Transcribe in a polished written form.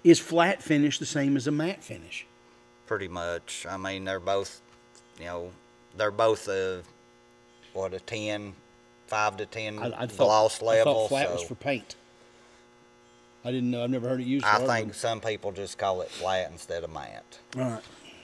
Is flat finish the same as a matte finish? Pretty much. I mean, they're both, you know, they're both what, a 10, 5 to 10 gloss level. I thought flat was for paint. I didn't know. I've never heard it used. I think some people just call it flat instead of matte. All right.